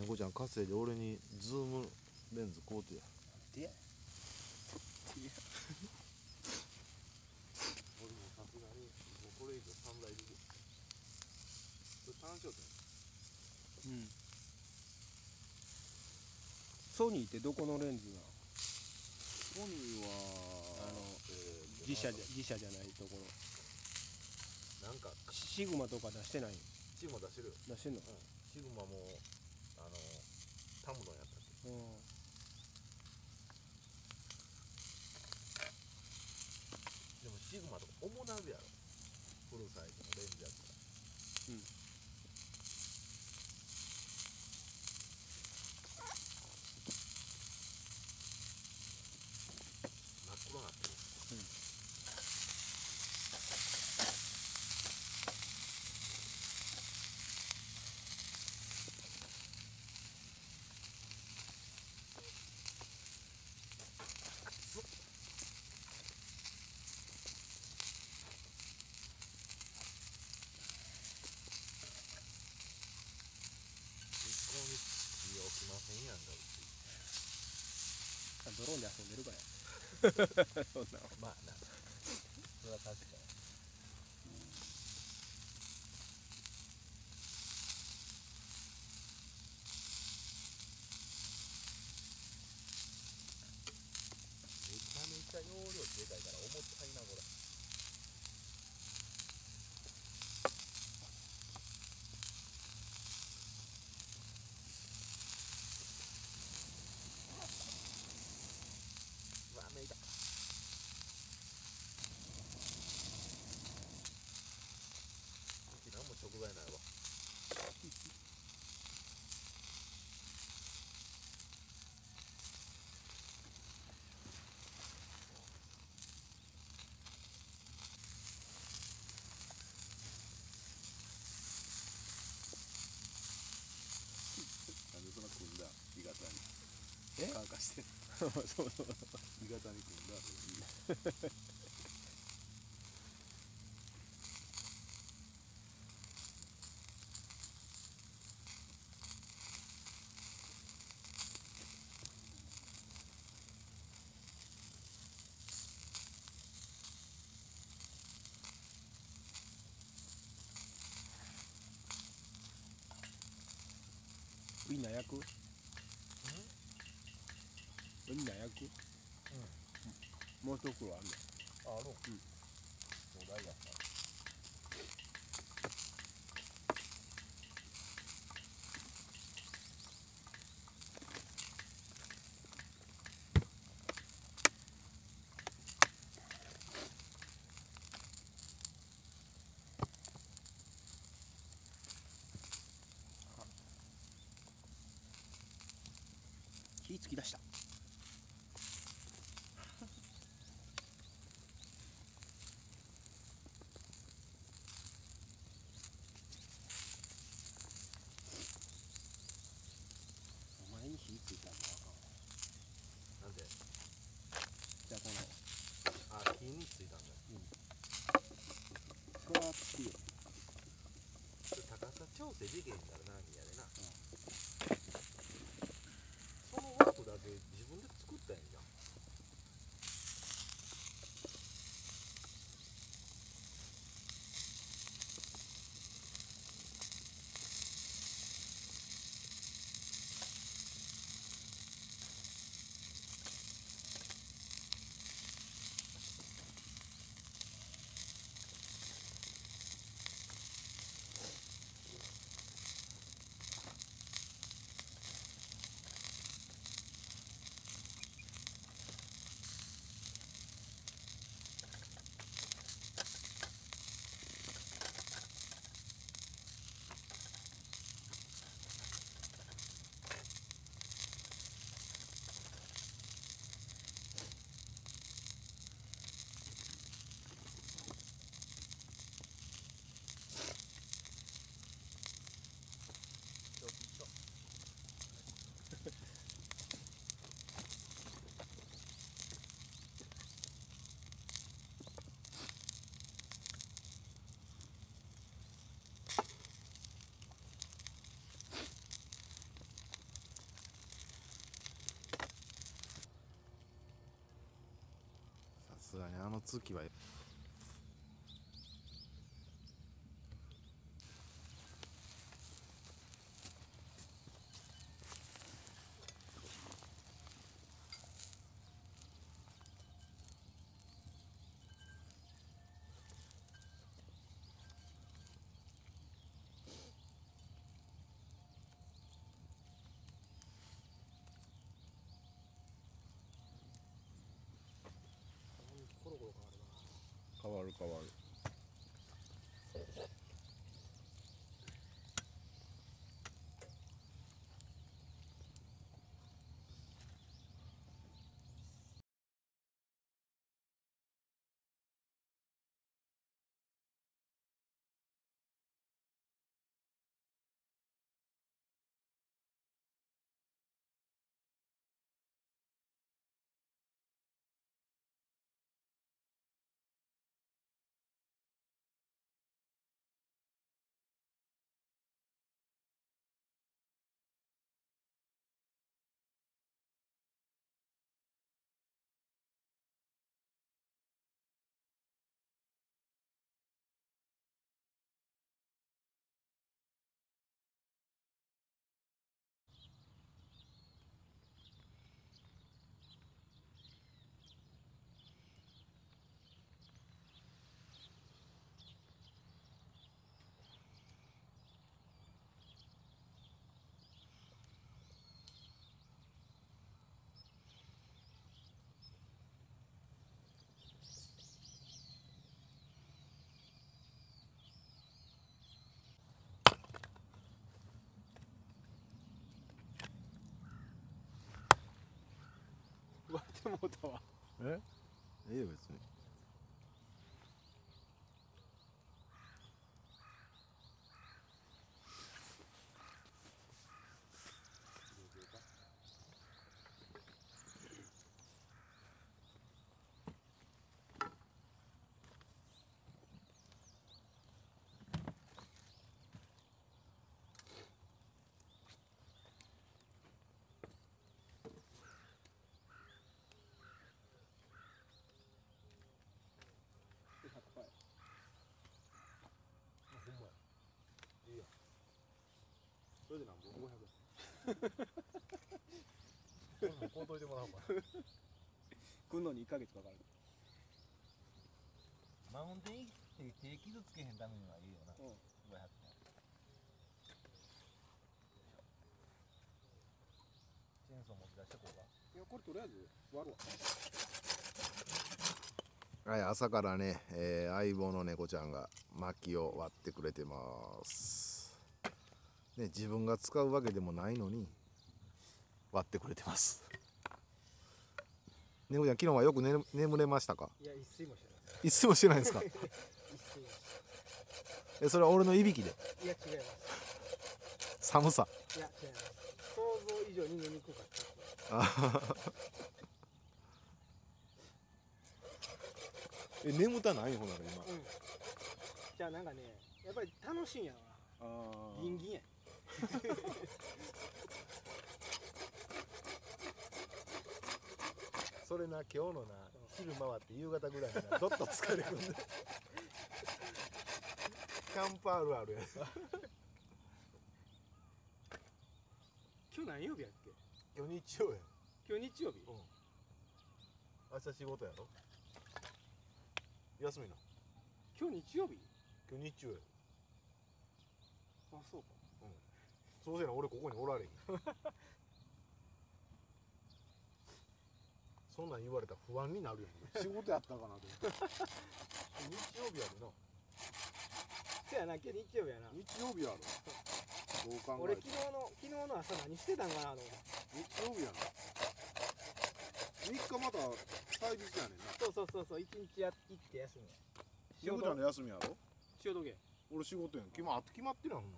もこちゃん稼いで俺にズームレンズ買うてや。 でや俺もさすがにもうこれ以上3台でこれ単焦点。 うん。ソニーってどこのレンズなの？ ソニーは自社じゃないところ。 なんかシグマとか出してない？ シグマ出してるよ。 出してんの？ シグマもタムロンやったっけ。 うん。 でもシグマとか重なるやろ、フルサイズのレンズやったら。 うん。 真っ黒なってる。一向に火起きませんやんか、うち。 ドローンで遊んでるからや。そんなの。 まあな、それは確かに。めちゃめちゃ容量でかいから重たいな、これ。うわ、めいた。うち何も食材ないわ。なんでそんな組んだ鋳型に乾かしてそうそう。 鋳型に組んだウインナー焼く？ウインナー焼く？もう一袋あんねん。 ある。うん。壮大やった。 火つき出した。お前に火ついたらあかんわ。 なんで？ じゃあこのあ、火についたんだ。 ガーッつくよ。 高さ調整できへんからな、みやでな。その枠だけ自分で作ったんやんじゃん。 だね、あの月は。 コロコロ変わるな。 変わる変わる。 割れてもうたわ。 ええよ別に。 100%や。あ、ほんまや。いいや。それでなんぼ500円。 こうといてもらおうか。 来んのに1ヶ月かかる。 マウンテン行って手傷つけへんためにはいいよな。 うん。 500円。チェーンソー持ち出してこうか。 いや、これとりあえず割るわ。 はい、朝からね、相棒の猫ちゃんが薪を割ってくれてます。ね、自分が使うわけでもないのに割ってくれてます。猫ちゃん、昨日はよく、眠れましたか？ いや、一睡もしてないです。 一睡もしてないんですか？ 一睡もしそれは俺のいびきで。 いや、違います。 寒さ。 いや、違います。想像以上に寝にくかった。 眠たないほんなら今。 うん。じゃあなんかね、やっぱり楽しいんやろな。ギンギンや。 それな、今日のな、昼回って夕方ぐらいにな、どっと疲れるんで。キャンプあるあるや。 今日何曜日やっけ？ 今日日曜や。 今日日曜日？ 明日仕事やろ。休みな。 今日日曜日？ 今日日曜や。 あ、そうか。 そうせな、俺ここにおられへん。そんなん言われたら不安になるやん。仕事やったかなと思って。日曜日やでな。 せやな、今日日曜日やな。 日曜日やろ。どう考俺えて昨日の朝何してたんかなと思って。 日曜日やな。3日また祭日やねんな。 そう一日行って休みや。 ゆうちゃんの休みやろ。 仕事け。 俺仕事やん。決まってるやん。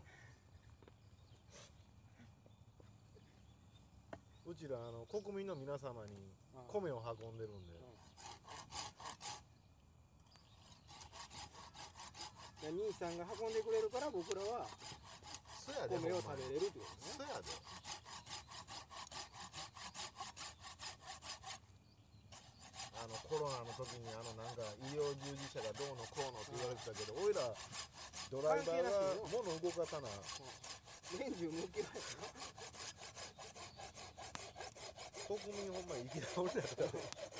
うちら国民の皆様に米を運んでるんで。 兄さんが運んでくれるから僕らはそやで。 米を食べれるってことね。 そやで。 コロナの時になんか医療従事者がどうのこうのって言われてたけど、俺らドライバーが物動かさな年中抜けないか国民ほんま生き直りだったら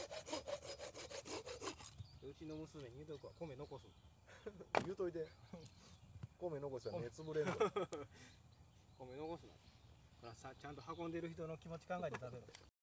うちの娘に言うとくわ、米残すの。 言うといて米残したら目つぶれんの米残すな。ほらさ、ちゃんと運んでる人の気持ち考えて食べろ。